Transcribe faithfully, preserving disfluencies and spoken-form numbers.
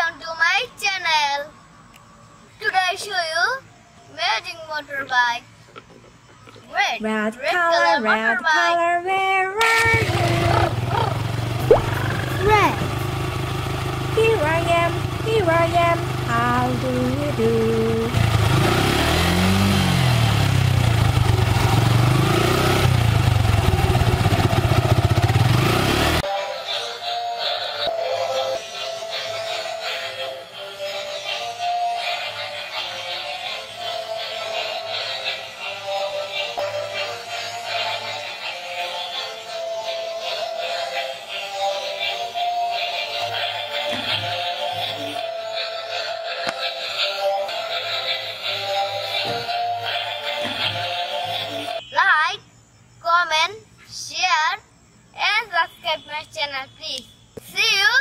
Welcome to my channel. Today I show you amazing motorbike. Red, Red, red color, color red motorbike. color, where are you? Red. Here I am, here I am, how do you do? Like, comment, share and subscribe my channel please. See you